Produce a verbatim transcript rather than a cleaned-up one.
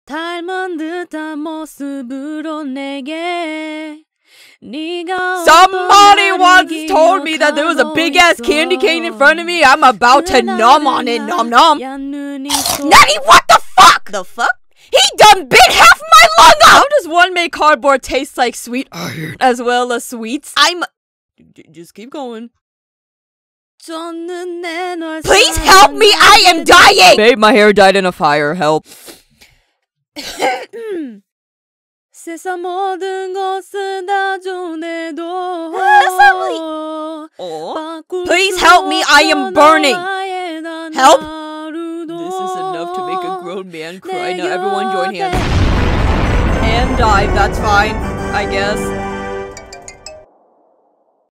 닮은 듯한 모습으로 내게 Somebody once told me that there was a big ass candy cane in front of me. I'm about to nom on it, nom nom. Natty, what the fuck? The fuck? He done bit half my lung up! How does one make cardboard taste like sweet as well as sweets? I'm... Just keep going. Please help me, I am dying! Babe, my hair died in a fire, help. 세상 모든 것은 다 존해도 Please help me, I am burning! Help! This is enough to make a grown man cry. Now everyone join hands. And dive, that's fine, I guess.